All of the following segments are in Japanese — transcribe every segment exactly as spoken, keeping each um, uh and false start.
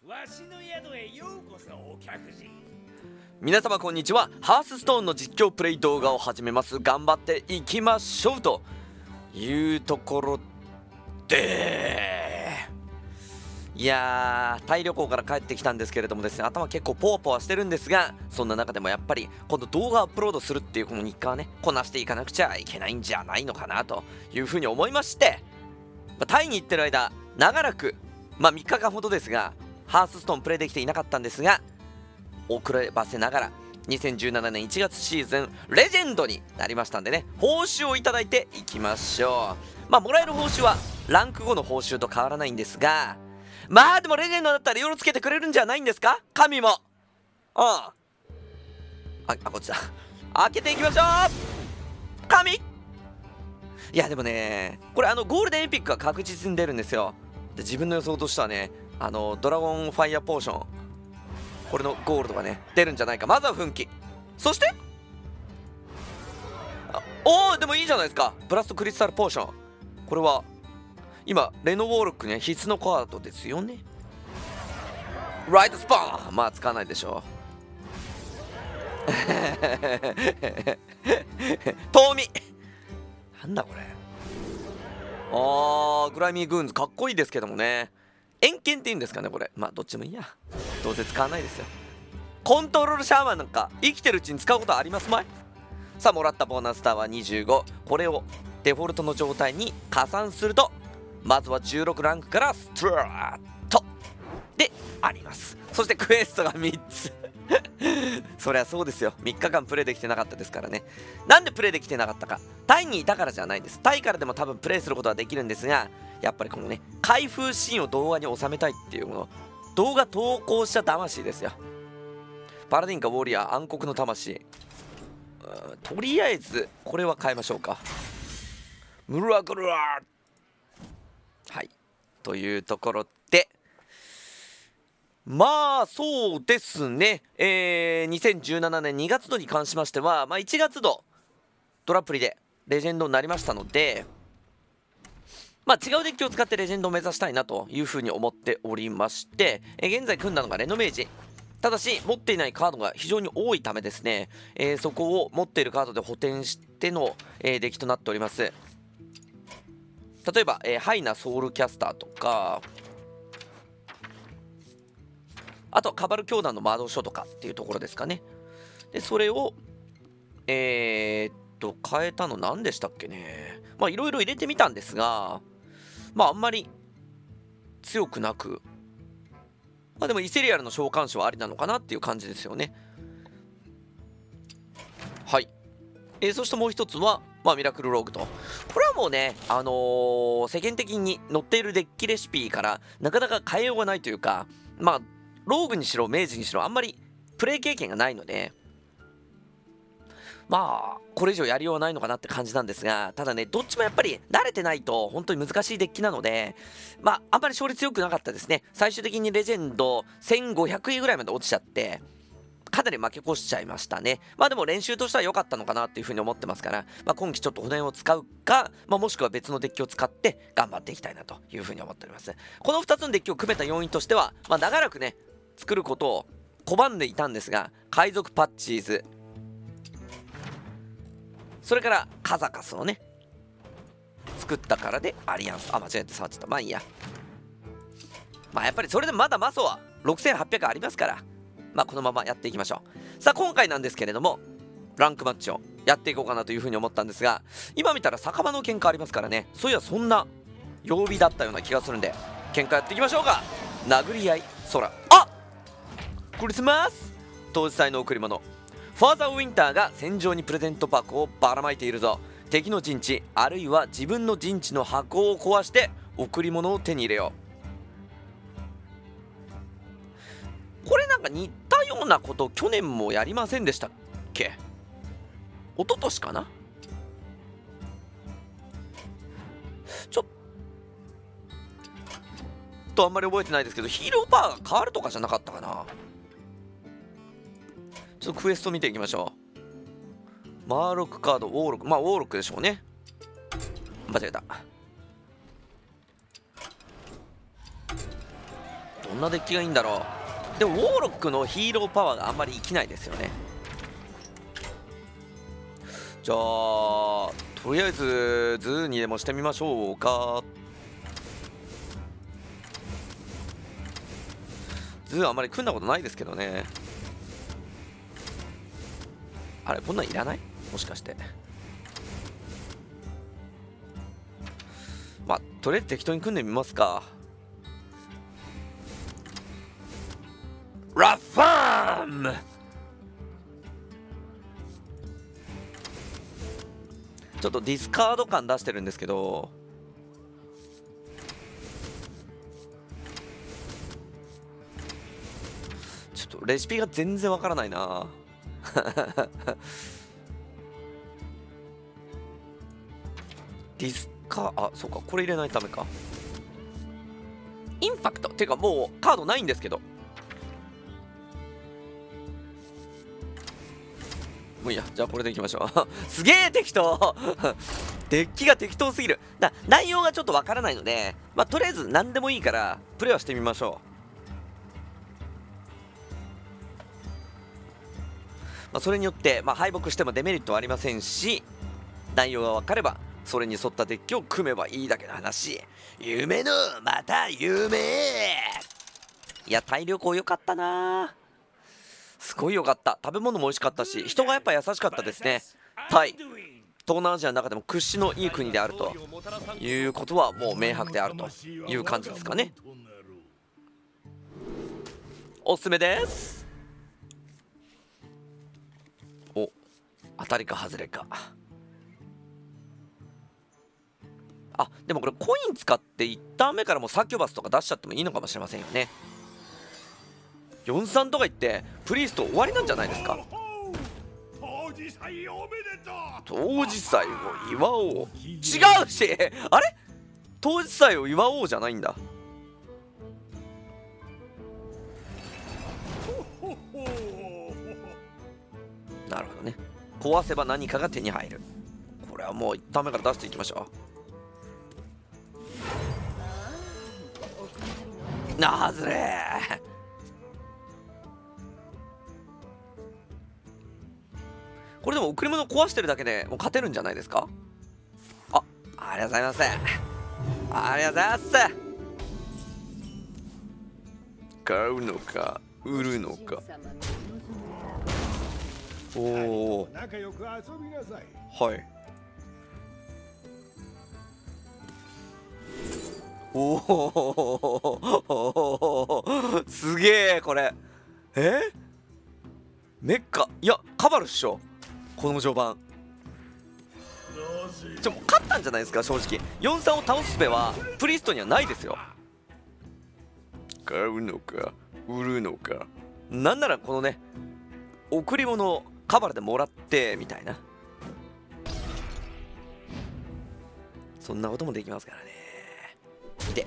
わしの宿へようこそお客人。 皆様こんにちは。ハースストーンの実況プレイ動画を始めます。頑張っていきましょうというところで、いやー、タイ旅行から帰ってきたんですけれどもですね、頭結構ポワポワしてるんですが、そんな中でもやっぱり今度動画アップロードするっていうこの日課はね、こなしていかなくちゃいけないんじゃないのかなというふうに思いまして、まあ、タイに行ってる間長らく、まあ、みっかかんほどですがハースストーンプレイできていなかったんですが、遅ればせながらにせんじゅうななねんいちがつシーズンレジェンドになりましたんでね、報酬をいただいていきましょう。まあもらえる報酬はランクごの報酬と変わらないんですが、まあでもレジェンドだったら色々つけてくれるんじゃないんですか、神も。うんああこっちだ。開けていきましょう。神いやでもね、これあのゴールデンエピックが確実に出るんですよ。で自分の予想としてはね、あのドラゴンファイヤーポーション、これのゴールドがね出るんじゃないか。まずは奮起、そしておおでもいいじゃないですか、ブラストクリスタルポーション。これは今レノウォールックね必須のカードですよね。ライトスパーン、まあ使わないでしょう。遠見なんだこれ。あーグライミーグーンズかっこいいですけどもね、遠剣っていうんですかねこれ。まあどっちもいいや、どうせ使わないですよ。コントロールシャーマンなんか生きてるうちに使うことありますまい。さあもらったボーナスターはにじゅうご、これをデフォルトの状態に加算するとまずはじゅうろくランクからスタートであります。そしてクエストがみっつそりゃそうですよ、みっかかんプレイできてなかったですからね。なんでプレイできてなかったか、タイにいたからじゃないんです。タイからでも多分プレイすることはできるんですが、やっぱりこのね開封シーンを動画に収めたいっていうもの、動画投稿した魂ですよ。パラディンカウォリアー暗黒の魂、とりあえずこれは変えましょうか。ムラグラー、はいというところで、まあそうですね、えー、にせんじゅうななねんにがつどに関しましては、まあ、いちがつどドラプリでレジェンドになりましたので、まあ違うデッキを使ってレジェンドを目指したいなというふうに思っておりまして、えー、現在組んだのがレノメージ。ただし持っていないカードが非常に多いためですね、えー、そこを持っているカードで補填しての、えー、デッキとなっております。例えば、えー、ハイナソウルキャスターとか、あとはカバル教団の魔導書とかっていうところですかね。でそれをえー、っと変えたの何でしたっけね。まあいろいろ入れてみたんですが、まああんまり強くなく、まあでもイセリアルの召喚師はありなのかなっていう感じですよね。はい、えー、そしてもう一つは、まあ、ミラクルローグと。これはもうね、あのー、世間的に載っているデッキレシピからなかなか変えようがないというか、まあローグにしろ明治にしろあんまりプレイ経験がないので、まあこれ以上やりようはないのかなって感じなんですが、ただねどっちもやっぱり慣れてないと本当に難しいデッキなので、まああんまり勝率良くなかったですね。最終的にレジェンドせんごひゃくいぐらいまで落ちちゃってかなり負け越しちゃいましたね。まあでも練習としては良かったのかなっていうふうに思ってますから、まあ、今期ちょっと骨を使うか、まあ、もしくは別のデッキを使って頑張っていきたいなというふうに思っております。このふたつのデッキを組めた要因としては、まあ、長らくね作ることを拒んでいたんですが、海賊パッチーズ、それからカザカスをね作ったからでアリアンス、あ間違えて触っちゃった。まあいいや。まあやっぱりそれでまだマソはろくせんはっぴゃくありますから、まあこのままやっていきましょう。さあ今回なんですけれどもランクマッチをやっていこうかなというふうに思ったんですが、今見たら酒場の喧嘩ありますからね、そういやそんな曜日だったような気がするんで喧嘩やっていきましょうか。殴り合い空、あクリスマス当時祭の贈り物、ファーザーウィンターが戦場にプレゼント箱をばらまいているぞ。敵の陣地あるいは自分の陣地の箱を壊して贈り物を手に入れよう。これなんか似たようなこと去年もやりませんでしたっけ。一昨年かな。ちょっとあんまり覚えてないですけど、ヒーローパワーが変わるとかじゃなかったかな。ちょっとクエスト見ていきましょう。マーロックカード、ウォーロック、まあウォーロックでしょうね。間違えた。 どんなデッキがいいんだろう。でもウォーロックのヒーローパワーがあんまり生きないですよね。じゃあとりあえずズーにでもしてみましょうか。ズーあんまり組んだことないですけどね。あれこんなんいらない？もしかして。まあとりあえず適当に組んでみますか。ラファーム、ちょっとディスカード感出してるんですけど、ちょっとレシピが全然わからないなディスカあそうか、これ入れないとダメか。インパクトっていうかもうカードないんですけど、もういいや、じゃあこれでいきましょうすげえ適当デッキが適当すぎる。だ内容がちょっとわからないので、まあとりあえず何でもいいからプレイはしてみましょう。まあ、それによって、まあ、敗北してもデメリットはありませんし、内容が分かればそれに沿ったデッキを組めばいいだけの話。夢のまた夢。いや大旅行良かったな、すごい良かった。食べ物も美味しかったし、人がやっぱ優しかったですね。タイ、東南アジアの中でも屈指のいい国であるということはもう明白であるという感じですかね。おすすめです。お、当たりか外れか。あ、でもこれコイン使っていちターン目からもうサキュバスとか出しちゃってもいいのかもしれませんよね。よんさんとか言ってプリースト終わりなんじゃないですか。当事祭を祝おう。違うしあれ当事祭を祝おうじゃないんだ。なるほどね。壊せば何かが手に入る。これはもういちターン目から出していきましょう。なずれこれでも贈り物壊してるだけでもう勝てるんじゃないですか。あ、ありがとうございます。ありがとうございます。買うのか売るのか。おお、はい。おおすげえこれ。えメッカ、いやカバルっしょこの序盤。ちょもう勝ったんじゃないですか正直。よんさんを倒す術はプリストにはないですよ。買うのか売るのか。なんならこのね贈り物をカバルでもらってみたいな、そんなこともできますからね。で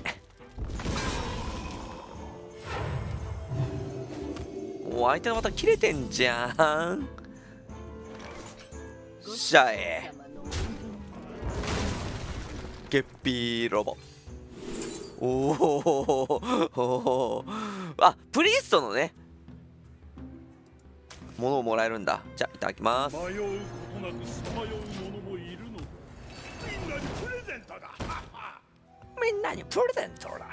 もう相手のまた切れてんじゃん。シャエゲッピーロボ。おおあ、プリストのねものをもらえるんだ。じゃあいただきます。迷うことなくさまよう者もいるの。みんなにプレゼントだみんなにプレゼントだ。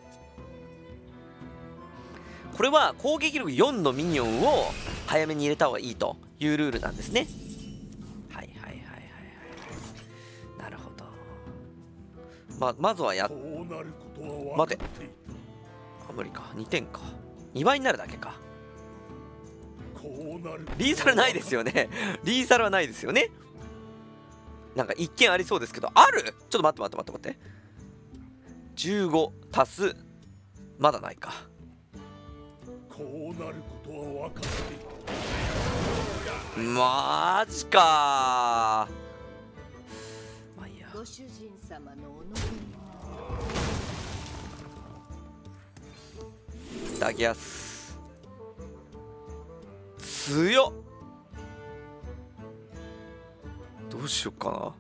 これは攻撃力よんのミニオンを早めに入れた方がいいというルールなんですね。はいはいはいはいはい。なるほど。ままずはや待て、あ無理か。にてんか。にばいになるだけか。リーサルないですよねリーサルはないですよね。なんか一見ありそうですけど、ある？ちょっと待って待って待って待って。じゅうご足すまだないか。こうなることは分かっている。マジかー。まあいいや。ご主人様のお望み。いただきます。強っ。どうしよっかな。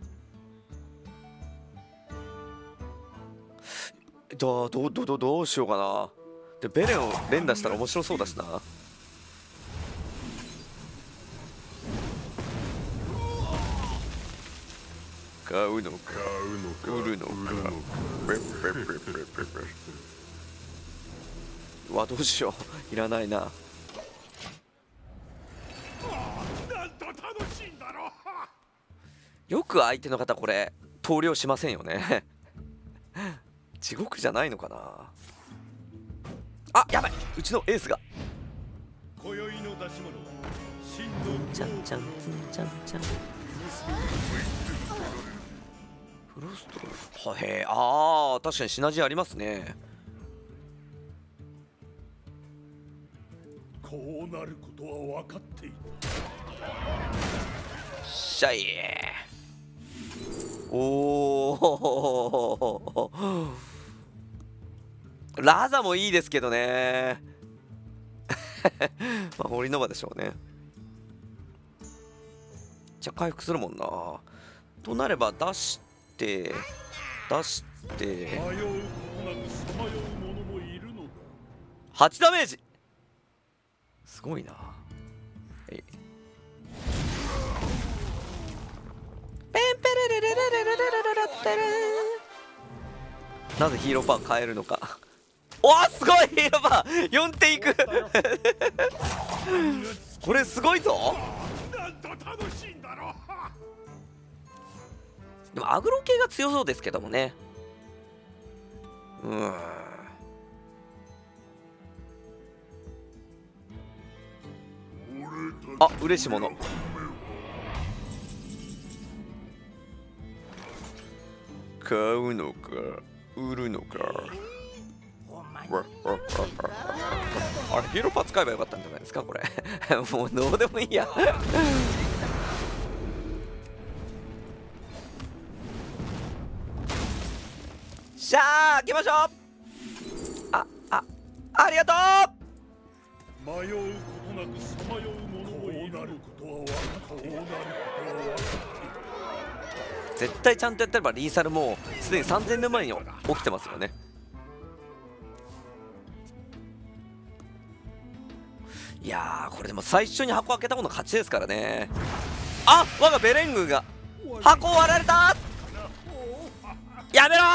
どうどうどうどうしようかな。 でベレンを連打したら面白そうだしな。買うのか売るのか。うわどうしよう、いらないな。よく相手の方これ投了しませんよね。地獄じゃないのかな。あ、やばい、うちのエースが。 今宵の出し物はちゃんちゃんつんちゃんちゃん。フロストロー、はへえ、あー確かにシナジーありますね。 こうなることは分かっている。 しゃい。おお。ラザもいいですけどね。まあホリノバでしょうね。じゃあ回復するもんな。となれば出して出して迷うことなくさまよう者もいるのだ。 はちダメージ、すごいな。えい、ペンペレレレレレレレレレレレ。なぜヒーローパワー変えるのか。おーすごい、ヒーローパワーよんてんいく。これすごいぞ。 なんと楽しいんだろう。 でもアグロ系が強そうですけどもね。うーん、あ、嬉しいもの。買うのか売るのか。あれヒーローパー使えばよかったんじゃないですかこれ。もうどうでもいいや。しゃあ開けましょう。ああありがとう。 迷うことなくさまよう者もいることは分かっている。 絶対ちゃんとやってればリーサルもうすでにさんぜんねんまえに起きてますよね。いやーこれでも最初に箱開けた方の勝ちですからね。あ、我がベレン軍が箱を割られた。やめろ、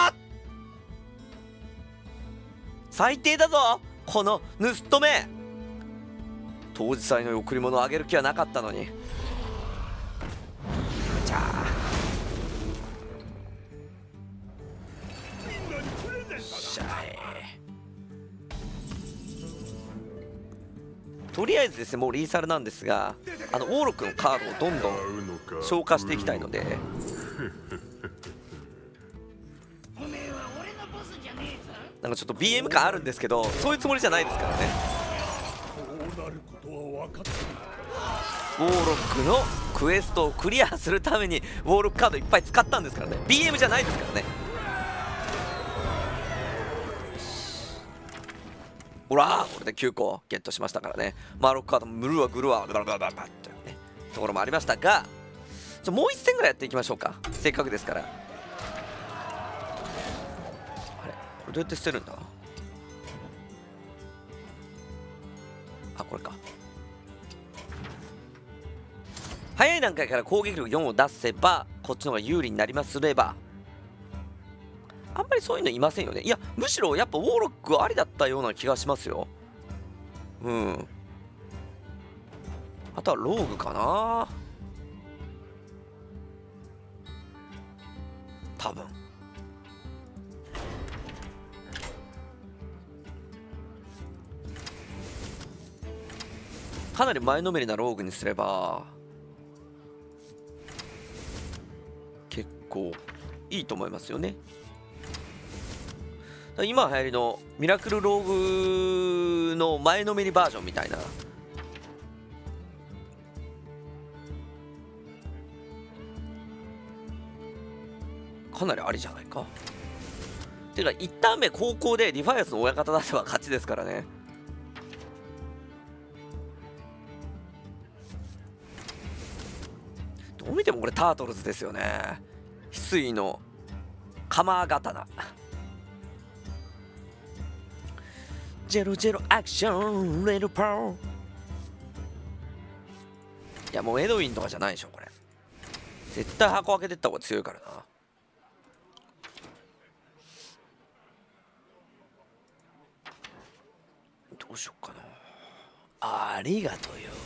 最低だぞこの盗め。当時祭の贈り物をあげる気はなかったのに。じゃあしゃい。とりあえずですね、もうリーサルなんですが、あのオーロックのカードをどんどん消化していきたいので。なんかちょっと ビーエム 感あるんですけど、そういうつもりじゃないですからね。ウォーロックのクエストをクリアするためにウォーロックカードいっぱい使ったんですからね。 ビーエム じゃないですからね。ほらこれできゅうこゲットしましたからね。マーロックカードもムルワグルワガラガラガラガラってねところもありましたが、じゃもう一戦ぐらいやっていきましょうか、せっかくですから。あれこれどうやって捨てるんだ。あ、これか。早い段階から攻撃力よんを出せばこっちの方が有利になりますれば、あんまりそういうのいませんよね。いやむしろやっぱウォーロックありだったような気がしますよ。うん、あとはローグかな多分。かなり前のめりなローグにすれば結構いいと思いますよね。今流行りのミラクルローグの前のめりバージョンみたいな、かなりありじゃないか。てか一旦目後攻でディファイアスの親方出せば勝ちですからね。どう見てもこれタートルズですよね。翡翠の鎌刀ジェロジェロアクションレドパー。いやもうエドウィンとかじゃないでしょこれ。絶対箱開けてった方が強いからな。どうしよっかな。ありがとうよ。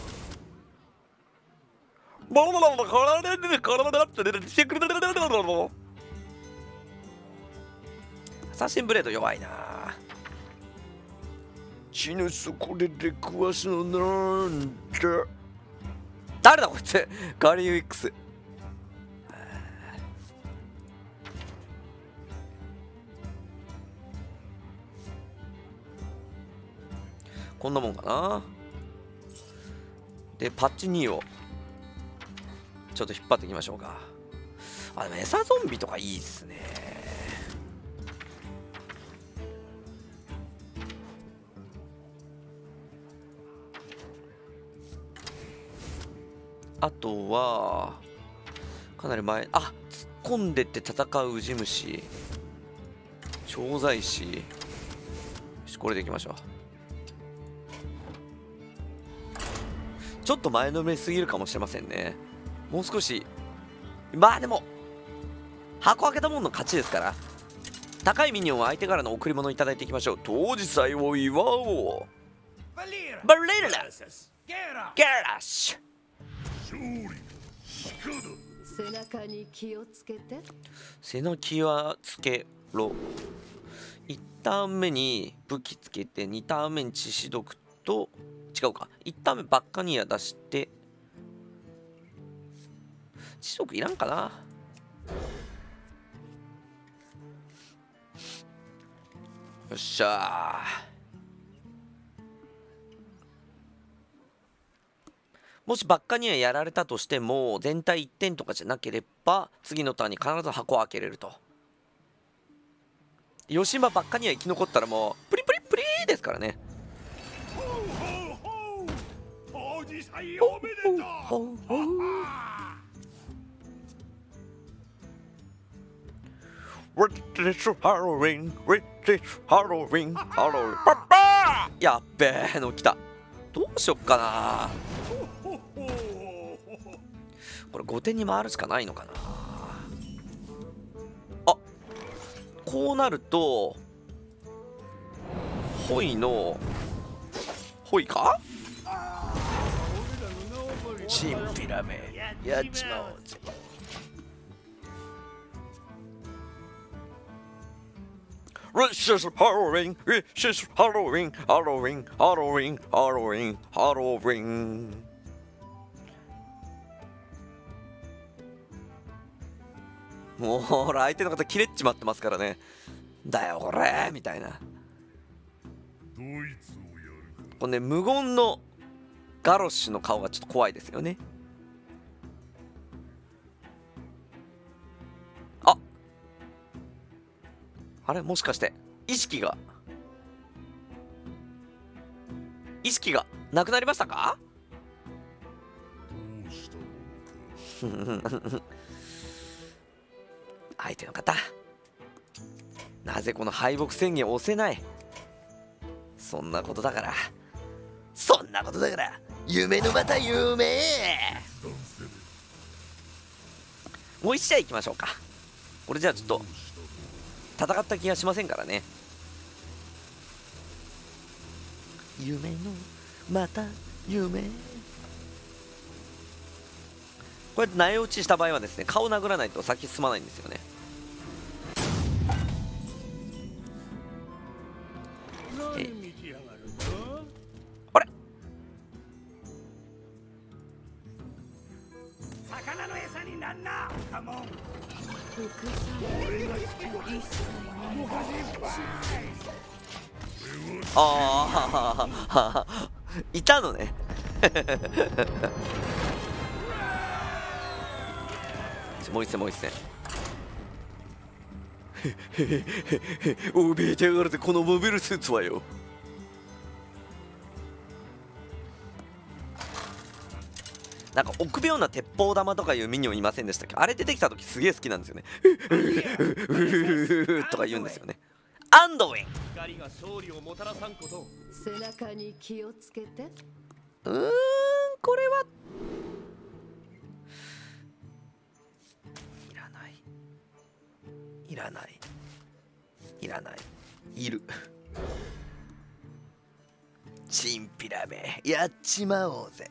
アサシンブレード弱いな。 血の底で出くわすのなんて。 誰だこいつ。ガリュー X。こんなもんかな。でパッチにをちょっと引っ張っていきましょうか。あでもエサゾンビとかいいっすね。あとはかなり前、あ突っ込んでって戦うウジ虫、調剤師、よしこれでいきましょう。ちょっと前のめりすぎるかもしれませんね。もう少し、まあでも箱開けたもんの勝ちですから、高いミニオンは相手からの贈り物をいただいていきましょう。当事祭を祝おう。バリーラゲラッシュ。 背中に気をつけて。 背の気はつけろ。いちターン目に武器つけて、にターン目に致死毒と、違うか、いちターン目ばっかにや出して、致死毒いらんかな。よっしゃー。もしばっかにはやられたとしても全体いってんとかじゃなければ次のターンに必ず箱を開けれると。吉間ばっかには生き残ったらもうプリプリプリーですからね。 当事祭おめでとう。 やっべえの来た。どうしよっかな。これごてんに回るしかないのかな。あこうなるとホイのホイか。チンピラめやっちまおうぜ。This is Halloween, this is Halloween, Halloween, Halloween, Halloween, Halloween. もうほら相手の方切れっちまってますからね。だよこれみたいな。 ドイツをやるか。 これね無言のガロッシュの顔がちょっと怖いですよね。ああれもしかして意識が意識がなくなりましたか。 どうしたものか。 相手の方なぜこの敗北宣言を押せない。そんなことだからそんなことだから夢のまた夢。もう一試合いきましょうか。これじゃあちょっと戦った気がしませんからね。夢のまた夢。こうやって苗打ちした場合はですね顔殴らないと先進まないんですよね。 何見てやがるんだ。 あれ魚の餌になんな。カモン。 副菜俺が引き分け。 一切もう端いっぱい。 ああいたのねもう一戦もう一戦おびえてやがるぜこのモビルスーツはよ。なんか臆病な鉄砲玉とかいうミニオンいませんでしたっけ。あれ出てきた時すげえ好きなんですよねとか言うんですよね。 アンドウィン。 光が勝利をもたらさんことを。 背中に気をつけて。 うーん、これはいらないいらないいらないいるチンピラめやっちまおうぜ。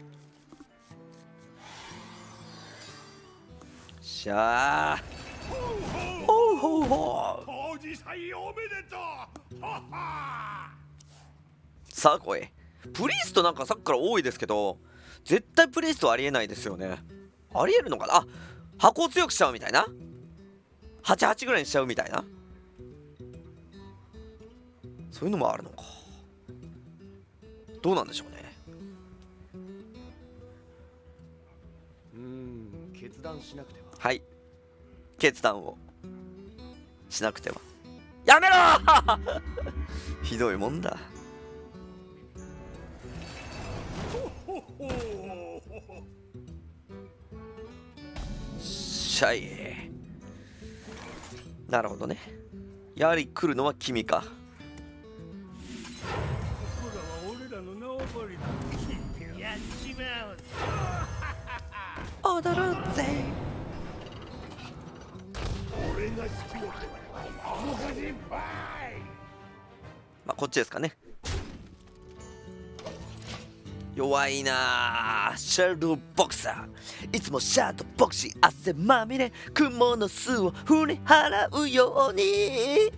しゃあほうほうほう。 当時祭おめでとう。ははさあ来い。プリーストなんかさっきから多いですけど、絶対プリーストはありえないですよね。ありえるのかな。あ、箱を強くしちゃうみたいな、はちはちぐらいにしちゃうみたいな、そういうのもあるのか。どうなんでしょうね。 うーん、決断しなくては。 はい、決断をしなくては。やめろひどいもんだ。シャイ。なるほどね。やはり来るのは君か。 ここらは俺らの縄張りだ。やっちまう。 踊るぜ。 俺が好きよ。難しいパイ。 まあこっちですかね。弱いなあ。シャドウボクサー、いつもシャドウボクシー汗まみれ、雲の巣を振り払うように。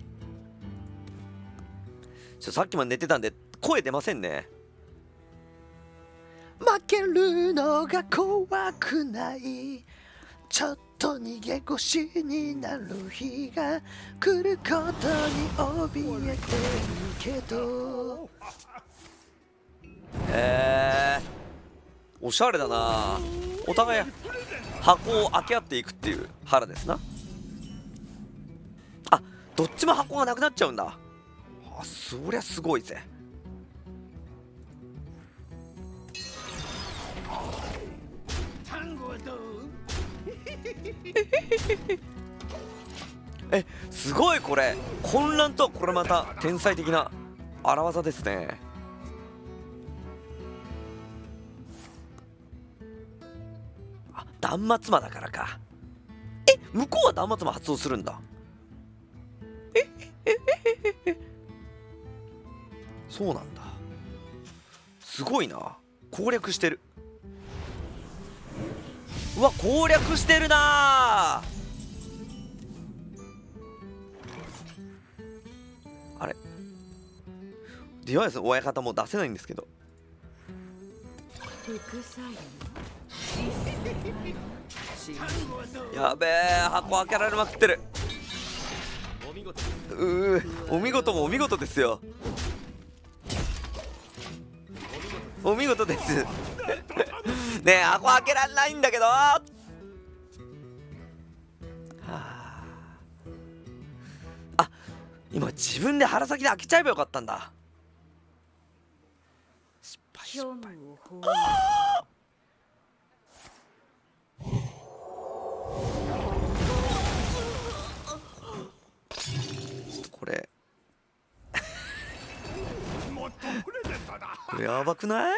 ちょさっきまで寝てたんで声出ませんね。負けるのが怖くない、ちょっと逃げ腰になる日が来ることに怯えてるけど。へえ、おしゃれだな。お互い箱を開け合っていくっていう腹ですな。あ、どっちも箱がなくなっちゃうんだ。あ、そりゃすごいぜ。え、すごいこれ。混乱とはこれまた天才的な荒技ですね。あ、断末魔だからか。え、向こうは断末魔発動するんだ。えええええ、そうなんだ。すごいな。攻略してる。うわ、攻略してるな。あれ、ディワイスの親方も出せないんですけど。 副作用。 やべえ、箱開けられまくってる。 お見事。 うー、お見事もお見事ですよ。お見事ですねえ、箱開けられないんだけど。はあ、あ、今自分で腹先で開けちゃえばよかったんだ。失敗失敗。ちょっとこれもっとプレゼントだ。 これやばくない？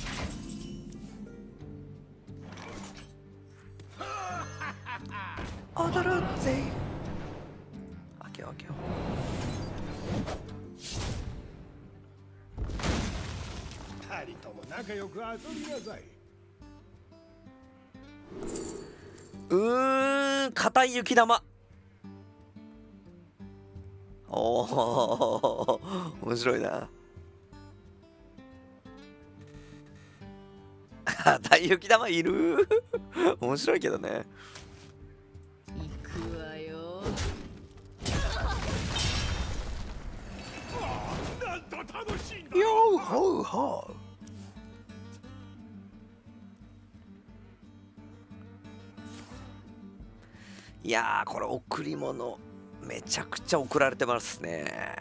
踊るぜ。開けよう開けよ二人とも仲良く遊びなさい。 う。うーん、硬い雪玉。おお、面白いな。硬い雪玉いる面白いけどね。 行くわよ。 なんと楽しいんだ。 よーほーほー。いやー、これ贈り物めちゃくちゃ送られてますね。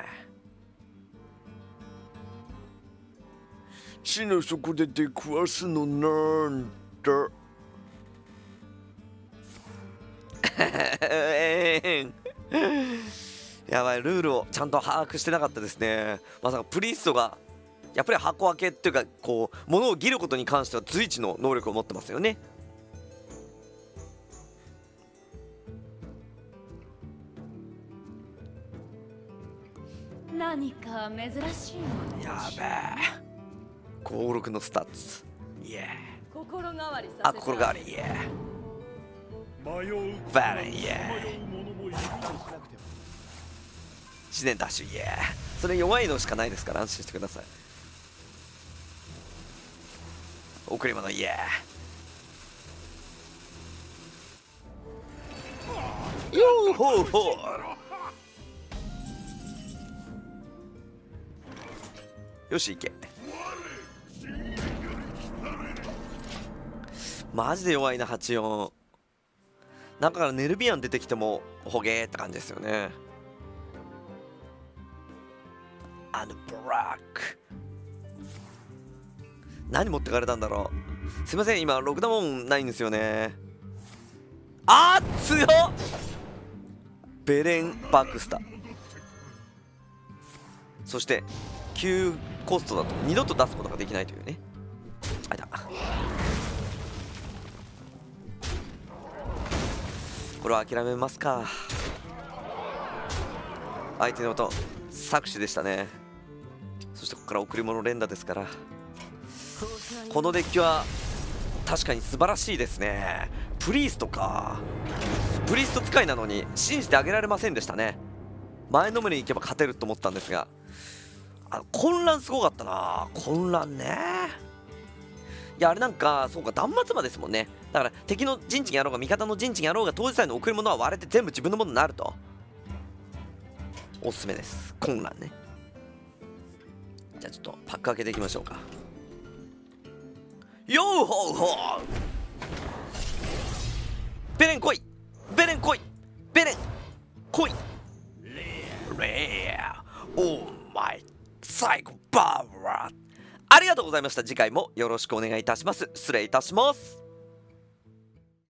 地の底で出くわすのなんだ。いやばい、ルールをちゃんと把握してなかったですね。まさかプリストがやっぱり箱開けっていうか、こう物を切ることに関しては随一の能力を持ってますよね。 何か珍しいもの。 やべえ、ごろくのスタッツ、イエ心変わりさせー、あ、心変わり、イエ迷うー、バレン、イエー、 さまよう者もいる。 自然ダッシュ、イエー。それ弱いのしかないですから安心してください。贈り物、イエー、ヨーホーホー。よし、いけ。マジで弱いな、はちよん。中からネルビアン出てきてもほげーって感じですよね。アヌブラック、何持ってかれたんだろう。すいません、今ロクダモンないんですよね。あー強っ。ベレン・バクスタ、そして急コストだと二度と出すことができないというね。あいた、これは諦めますか。相手の音搾取でしたね。そしてここから贈り物連打ですから、このデッキは確かに素晴らしいですね。プリーストか、プリースト使いなのに信じてあげられませんでしたね。前のめりに行けば勝てると思ったんですが、あ、混乱すごかったな。混乱ね。いや、あれなんかそうか、断末魔ですもんね。だから敵の陣地にやろうが味方の陣地にやろうが当事者の贈り物は割れて全部自分のものになると。おすすめです、混乱ね。じゃあちょっとパック開けていきましょうか。ヨーホーホー、ベレン来い、ベレン来い、ベレン来い、レア、オーマイ最高パワー。ありがとうございました。次回もよろしくお願いいたします。失礼いたします。